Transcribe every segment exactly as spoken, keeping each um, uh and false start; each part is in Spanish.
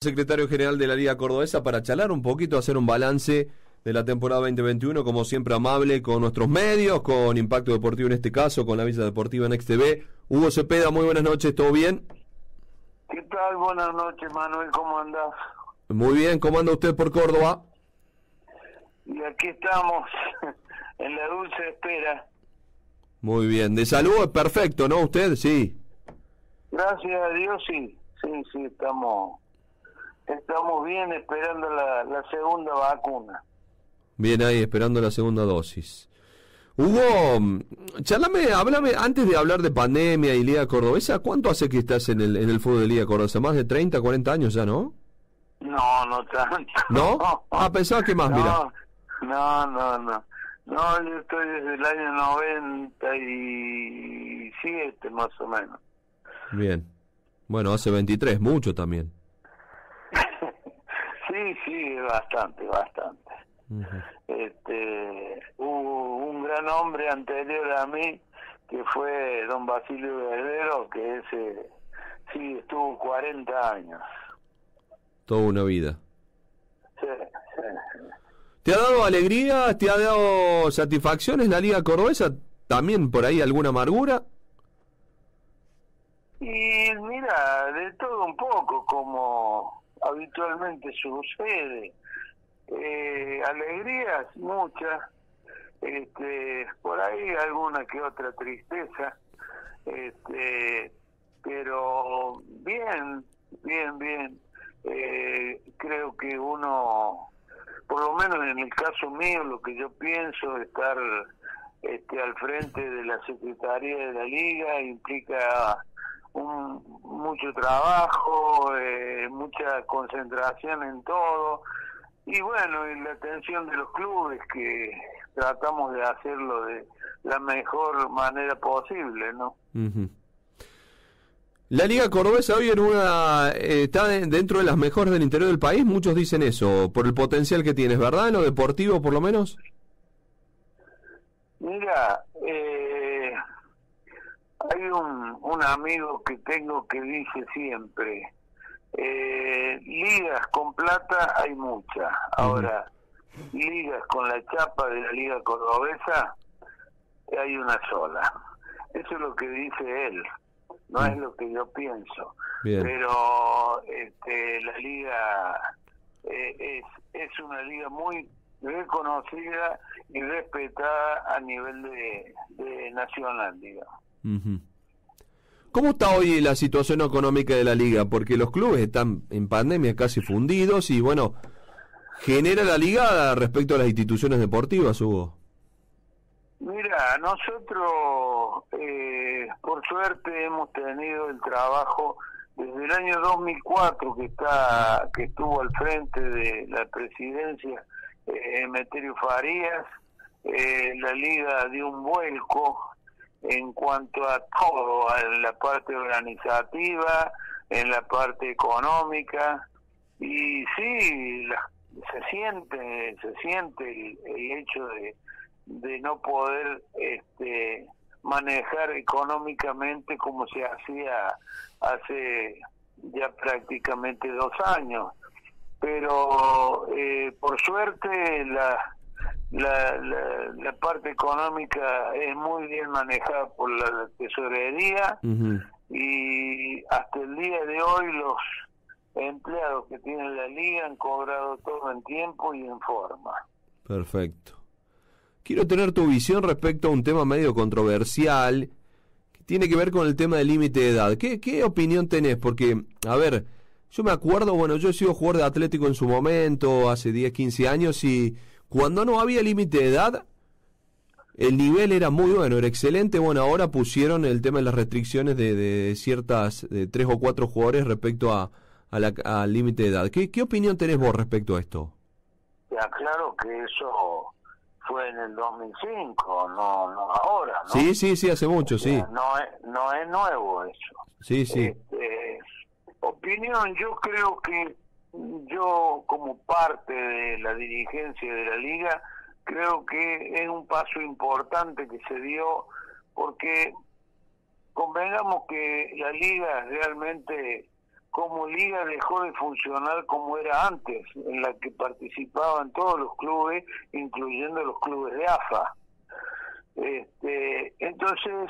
Secretario General de la Liga Cordobesa, para charlar un poquito, hacer un balance de la temporada veinte veintiuno, como siempre amable con nuestros medios, con Impacto Deportivo en este caso, con la Villa Deportiva Next T V. Hugo Cepeda, muy buenas noches, ¿todo bien? ¿Qué tal? Buenas noches, Manuel, ¿cómo andás? Muy bien, ¿cómo anda usted por Córdoba? Y aquí estamos, en la dulce espera. Muy bien, de salud es perfecto, ¿no? ¿Usted? Sí. Gracias a Dios, sí, sí, sí, estamos... Estamos bien esperando la, la segunda vacuna. Bien ahí, esperando la segunda dosis. Hugo, charlame, háblame, antes de hablar de pandemia y Liga Cordobesa, ¿cuánto hace que estás en el en el fútbol de Liga Cordobesa? ¿Más de treinta, cuarenta años ya, no? No, no tanto. ¿No? Ah, pensaba que más, no, mira. No, no, no. No, yo estoy desde el año noventa y siete, más o menos. Bien. Bueno, hace veintitrés, mucho también. Sí, sí, bastante, bastante. Uh-huh. Este, hubo un gran hombre anterior a mí que fue don Basilio Guerrero, que ese sí estuvo cuarenta años. Toda una vida. Sí, sí. ¿Te ha dado alegría? ¿Te ha dado satisfacciones la Liga Cordobesa? ¿También por ahí alguna amargura? Y mira, de todo un poco, como habitualmente sucede. Eh, alegrías muchas, este, por ahí alguna que otra tristeza, este, pero bien, bien, bien. Eh, creo que uno, por lo menos en el caso mío, lo que yo pienso, estar este, al frente de la Secretaría de la Liga implica Un, mucho trabajo, eh, mucha concentración en todo, y bueno, y la atención de los clubes, que tratamos de hacerlo de la mejor manera posible, ¿no? Uh-huh. La Liga Cordobesa hoy en una eh, está de, dentro de las mejores del interior del país, muchos dicen eso, por el potencial que tienes, ¿verdad? En lo deportivo, por lo menos. Mira, eh... hay un, un amigo que tengo que dice siempre, eh, ligas con plata hay muchas, ahora uh-huh. ligas con la chapa de la Liga Cordobesa hay una sola. Eso es lo que dice él, no uh-huh. es lo que yo pienso. Bien. Pero este, la liga eh, es, es una liga muy reconocida y respetada a nivel de, de nacional, digamos. Uh-huh. ¿Cómo está hoy la situación económica de la liga? Porque los clubes están en pandemia casi fundidos y bueno, genera la liga respecto a las instituciones deportivas, Hugo. Mira, nosotros eh, por suerte hemos tenido el trabajo desde el año dos mil cuatro que está que estuvo al frente de la presidencia eh, Emeterio Farías. Eh, la liga dio un vuelco en cuanto a todo, en la parte organizativa, en la parte económica, y sí, la, se siente, se siente el, el hecho de, de no poder este, manejar económicamente como se hacía hace ya prácticamente dos años, pero eh, por suerte la La, la, la parte económica es muy bien manejada por la tesorería uh-huh. y hasta el día de hoy los empleados que tiene la liga han cobrado todo en tiempo y en forma. Perfecto. Quiero tener tu visión respecto a un tema medio controversial que tiene que ver con el tema del límite de edad. ¿Qué, qué opinión tenés? Porque, a ver, yo me acuerdo, bueno, yo he sido jugador de Atlético en su momento, hace diez, quince años, y cuando no había límite de edad, el nivel era muy bueno, era excelente. Bueno, ahora pusieron el tema de las restricciones de, de ciertas, de tres o cuatro jugadores respecto a, a la, al límite de edad. ¿Qué, ¿Qué opinión tenés vos respecto a esto? Ya, claro que eso fue en el dos mil cinco, no, no ahora, ¿no? Sí, sí, sí, hace mucho, o sea, sí. No es, no es nuevo eso. Sí, sí. Este, opinión, yo creo que yo como parte de la dirigencia de la liga creo que es un paso importante que se dio, porque convengamos que la liga realmente como liga dejó de funcionar como era antes, en la que participaban todos los clubes, incluyendo los clubes de A F A. Este, entonces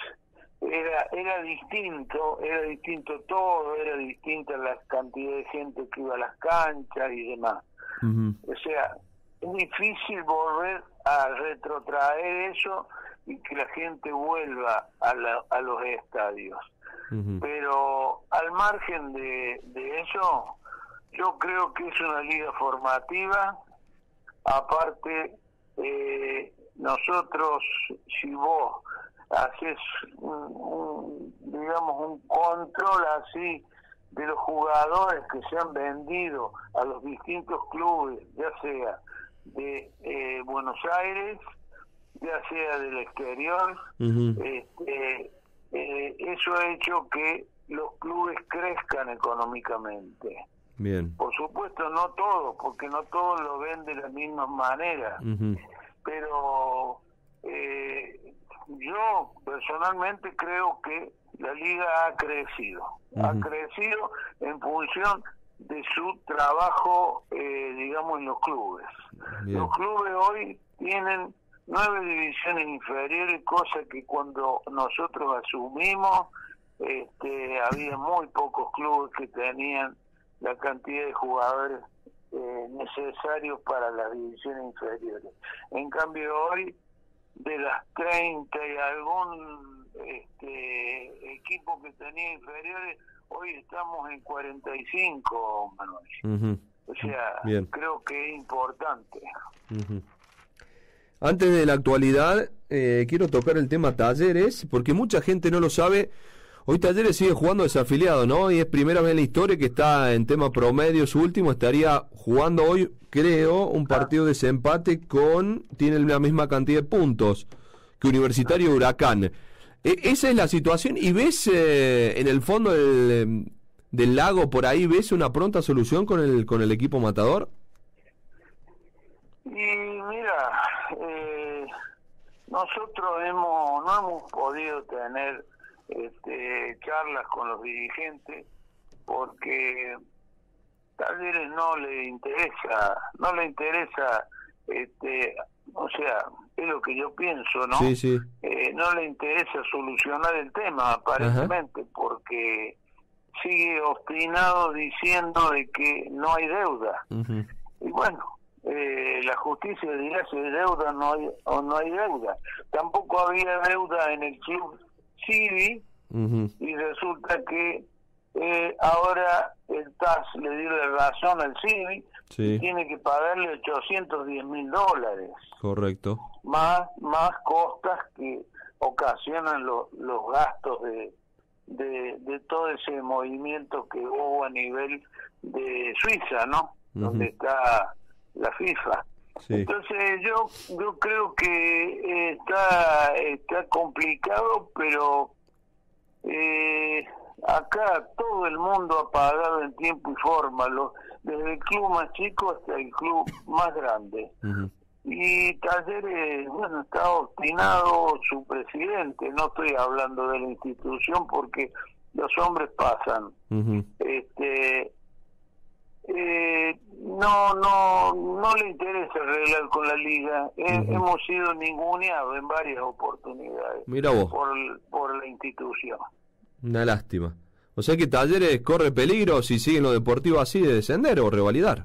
era era distinto, era distinto todo, era distinta la cantidad de gente que iba a las canchas y demás. Uh-huh. O sea, es difícil volver a retrotraer eso y que la gente vuelva a, la, a los estadios. Uh-huh. Pero al margen de, de eso, yo creo que es una liga formativa. Aparte, eh, nosotros, si vos haces un, un, digamos, un control así de los jugadores que se han vendido a los distintos clubes, ya sea de eh, Buenos Aires, ya sea del exterior, uh-huh. este, eh, eso ha hecho que los clubes crezcan económicamente. Bien. Por supuesto, no todos, porque no todos lo ven de la misma manera, uh-huh. pero eh, yo personalmente creo que la liga ha crecido, uh-huh. ha crecido en función de su trabajo, eh, digamos, en los clubes. Bien. Los clubes hoy tienen nueve divisiones inferiores, cosa que cuando nosotros asumimos, este, había muy pocos clubes que tenían la cantidad de jugadores eh, necesarios para las divisiones inferiores. En cambio hoy, de las treinta y algún este, equipo que tenía inferiores, hoy estamos en cuarenta y cinco, Manuel. Uh-huh. O sea, bien. Creo que es importante. Uh-huh. Antes de la actualidad, eh, quiero tocar el tema Talleres, porque mucha gente no lo sabe. Hoy Talleres sigue jugando desafiliado, ¿no? Y es primera vez en la historia que está en tema promedio, su último. Estaría jugando hoy, creo, un partido de desempate con... Tiene la misma cantidad de puntos que Universitario Huracán. E- esa es la situación. ¿Y ves eh, en el fondo del, del lago por ahí, ves una pronta solución con el con el equipo Matador? Y mira, eh, nosotros hemos no hemos podido tener este, charlas con los dirigentes porque Talleres no le interesa, no le interesa, este, o sea, es lo que yo pienso, ¿no? Sí, sí. Eh, no le interesa solucionar el tema, aparentemente, ajá. porque sigue obstinado diciendo de que no hay deuda. Uh-huh. Y bueno, eh, la justicia dirá si hay deuda no hay, o no hay deuda. Tampoco había deuda en el club Civi, uh-huh. y resulta que eh, ahora el T A S le dio la razón al Civi, sí. y tiene que pagarle ochocientos diez mil dólares. Correcto. Más, más costas que ocasionan lo, los gastos de, de, de todo ese movimiento que hubo a nivel de Suiza, ¿no? Uh-huh. Donde está la FIFA. Sí. Entonces yo yo creo que está está complicado, pero eh, acá todo el mundo ha pagado en tiempo y forma, lo, desde el club más chico hasta el club más grande. Uh-huh. Y Talleres, bueno, está obstinado su presidente, no estoy hablando de la institución porque los hombres pasan. Uh-huh. Este eh, no no no le interesa arreglar con la liga. Uh-huh. eh, hemos sido ninguneados en varias oportunidades. Mira vos. por por la institución. Una lástima. O sea que Talleres corre peligro si sigue en lo deportivo así de descender o revalidar.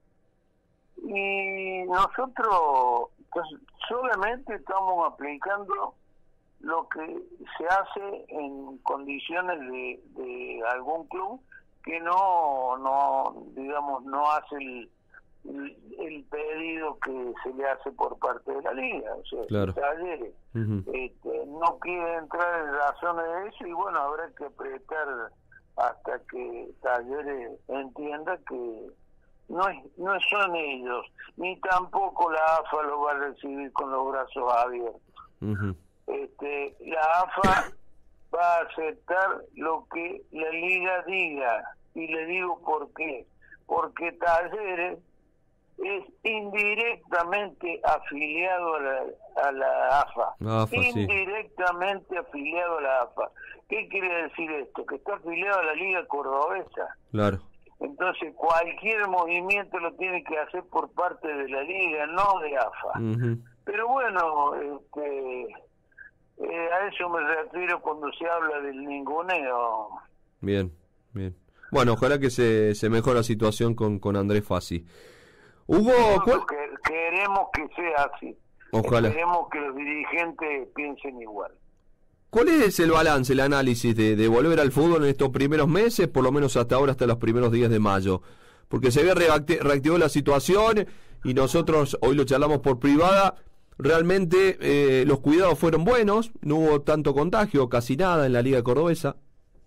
Y nosotros solamente estamos aplicando lo que se hace en condiciones de, de algún club que no, no digamos, no hace el, el, el pedido que se le hace por parte de la liga. O sea, claro. Talleres uh-huh. este, no quiere entrar en razones de eso y bueno, habrá que apretar hasta que Talleres entienda que no es, no son ellos, ni tampoco la A F A lo va a recibir con los brazos abiertos. Uh-huh. Este, la A F A va a aceptar lo que la liga diga, y le digo por qué. Porque Talleres es indirectamente afiliado a la, a la A F A. AFA, indirectamente sí. afiliado a la A F A. ¿Qué quiere decir esto? Que está afiliado a la Liga Cordobesa. Claro. Entonces cualquier movimiento lo tiene que hacer por parte de la Liga, no de A F A. Uh-huh. Pero bueno, este, eh, a eso me refiero cuando se habla del ninguneo. Bien, bien. Bueno, ojalá que se, se mejore la situación con, con Andrés Fassi. Hugo, ¿cuál? Que, queremos que sea así. Ojalá. Queremos que los dirigentes piensen igual. ¿Cuál es el balance, el análisis de, de volver al fútbol en estos primeros meses, por lo menos hasta ahora, hasta los primeros días de mayo? Porque se ve reacti- reactivó la situación y nosotros hoy lo charlamos por privada. Realmente eh, los cuidados fueron buenos, no hubo tanto contagio, casi nada en la Liga Cordobesa.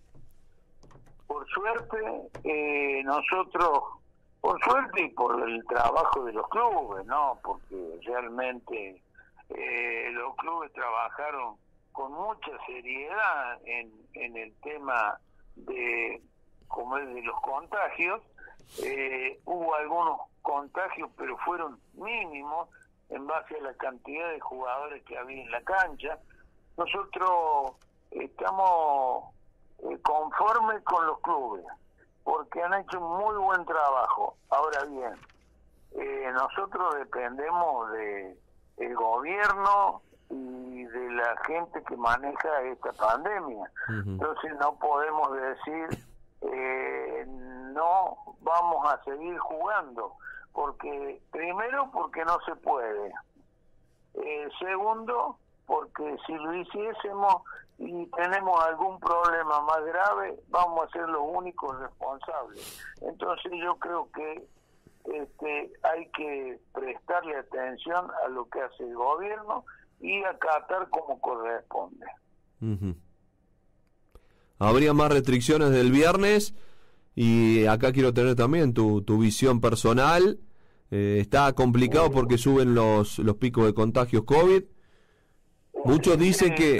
Por suerte, eh, nosotros, por suerte y por el trabajo de los clubes, ¿no? Porque realmente eh, los clubes trabajaron con mucha seriedad en, en el tema de, como es de los contagios. Eh, hubo algunos contagios, pero fueron mínimos en base a la cantidad de jugadores que había en la cancha. Nosotros estamos eh, conformes con los clubes, porque han hecho un muy buen trabajo. Ahora bien, eh, nosotros dependemos de el gobierno y de la gente que maneja esta pandemia. Uh-huh. Entonces no podemos decir eh, no vamos a seguir jugando, porque primero porque no se puede, eh, segundo porque si lo hiciésemos y tenemos algún problema más grave, vamos a ser los únicos responsables. Entonces yo creo que este, hay que prestarle atención a lo que hace el gobierno y acatar como corresponde. Uh-huh. Habría más restricciones del viernes y acá quiero tener también tu, tu visión personal. Eh, está complicado sí. porque suben los, los picos de contagios COVID. Muchos dicen que...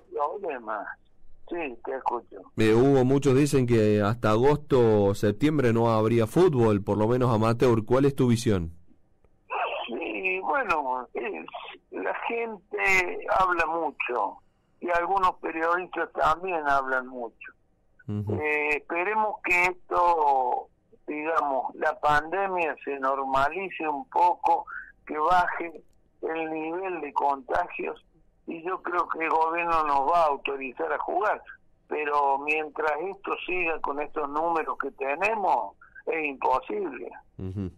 Sí, te escucho. Eh, Hugo, muchos dicen que hasta agosto o septiembre no habría fútbol, por lo menos amateur. ¿Cuál es tu visión? Sí, bueno, es, la gente habla mucho y algunos periodistas también hablan mucho. Uh-huh. Eh, esperemos que esto, digamos, la pandemia se normalice un poco, que baje el nivel de contagios y yo creo que el gobierno nos va a autorizar a jugar. Pero mientras esto siga con estos números que tenemos, es imposible. Uh-huh.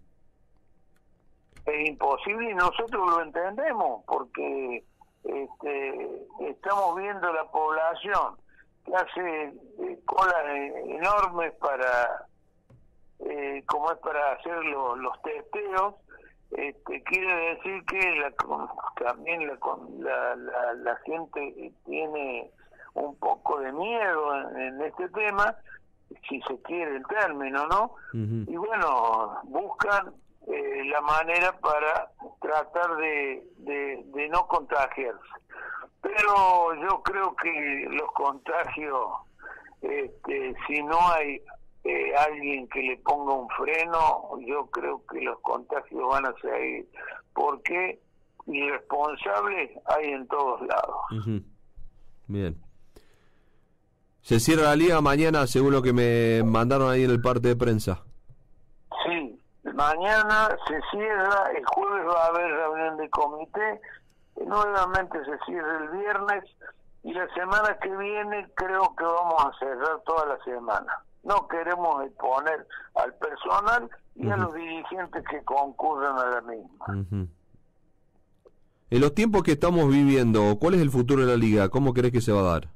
Es imposible y nosotros lo entendemos porque este, estamos viendo la población que hace eh, colas eh, enormes para eh, como es para hacer lo, los testeos. Este, quiere decir que la, también la, la, la, la gente tiene un poco de miedo en, en este tema, si se quiere el término, ¿no? Uh-huh. Y bueno, buscan eh, la manera para tratar de, de, de no contagiarse. Pero yo creo que los contagios, este, si no hay eh, alguien que le ponga un freno, yo creo que los contagios van a seguir, porque irresponsables hay en todos lados. Uh-huh. Bien. Se cierra la liga mañana, según lo que me mandaron ahí en el parte de prensa. Sí, mañana se cierra, el jueves va a haber reunión de comité, nuevamente se cierra el viernes y la semana que viene creo que vamos a cerrar toda la semana. No queremos exponer al personal y uh-huh. a los dirigentes que concurran a la misma. Uh-huh. En los tiempos que estamos viviendo, ¿cuál es el futuro de la liga? ¿Cómo crees que se va a dar?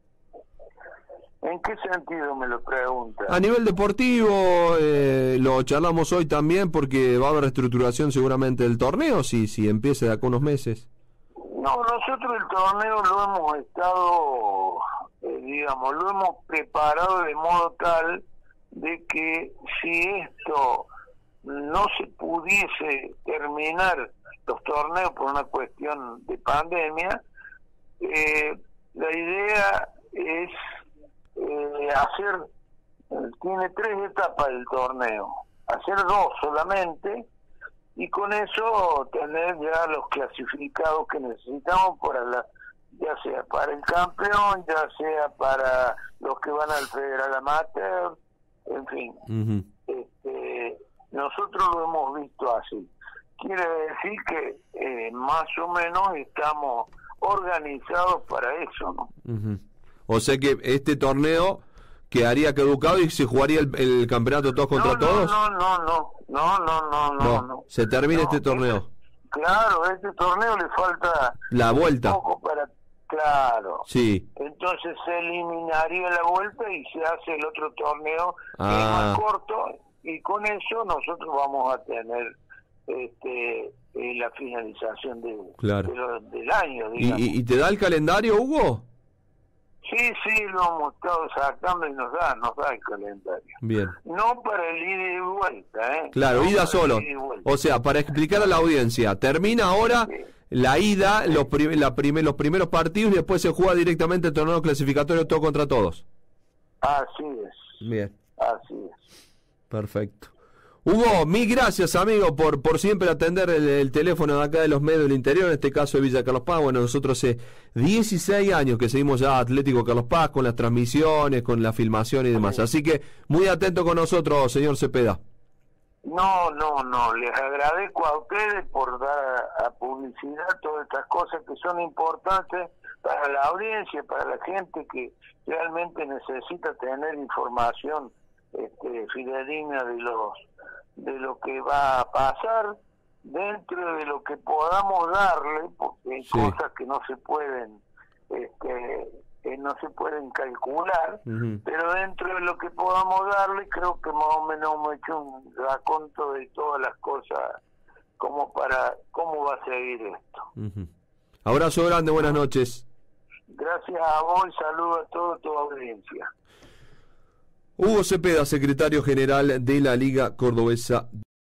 ¿En qué sentido me lo preguntas? A nivel deportivo, eh, lo charlamos hoy también porque va a haber reestructuración seguramente del torneo, si, si empieza de acá unos meses. No, nosotros el torneo lo hemos estado, eh, digamos, lo hemos preparado de modo tal de que si esto no se pudiese terminar los torneos por una cuestión de pandemia, eh, la idea es eh, hacer, eh, tiene tres etapas el torneo, hacer dos solamente y con eso tener ya los clasificados que necesitamos para la, ya sea para el campeón, ya sea para los que van al Federal Amateur, en fin. Uh-huh. este, nosotros lo hemos visto así. Quiere decir que eh, más o menos estamos organizados para eso, ¿no? Uh-huh. O sea que este torneo quedaría caducado y se jugaría el, el campeonato todos contra no, todos. No, no, no, no, no, no, no, no, no. se termina no, este torneo. Este, claro, a este torneo le falta la vuelta. Un poco para, claro. Sí. Entonces se eliminaría la vuelta y se hace el otro torneo ah. que es más corto, y con eso nosotros vamos a tener este eh, la finalización de, claro. de lo, del año. ¿Y, ¿Y te da el calendario, Hugo? Sí, sí, lo hemos estado sacando y nos da, nos da el calendario. Bien. No para el ida y vuelta, ¿eh? Claro, no ida solo. O sea, para explicar a la audiencia, termina ahora sí. la ida, sí. los, prim la prim los primeros partidos, y después se juega directamente el torneo clasificatorio todo contra todos. Así es. Bien. Así es. Perfecto. Hugo, mil gracias, amigo, por por siempre atender el, el teléfono de acá de los medios del interior, en este caso de Villa Carlos Paz. Bueno, nosotros hace dieciséis años que seguimos ya Atlético Carlos Paz, con las transmisiones, con la filmación y demás. Sí. Así que muy atento con nosotros, señor Cepeda. No, no, no, les agradezco a ustedes por dar a, a publicidad todas estas cosas que son importantes para la audiencia, para la gente que realmente necesita tener información este, fidedigna de los de lo que va a pasar, dentro de lo que podamos darle, porque hay sí. cosas que no se pueden este, eh, no se pueden calcular, uh-huh. pero dentro de lo que podamos darle, creo que más o menos hemos hecho un raconto de todas las cosas, como para cómo va a seguir esto. Uh-huh. Abrazo grande, buenas noches. Gracias a vos y saludos a toda tu audiencia. Hugo Cepeda, secretario general de la Liga Cordobesa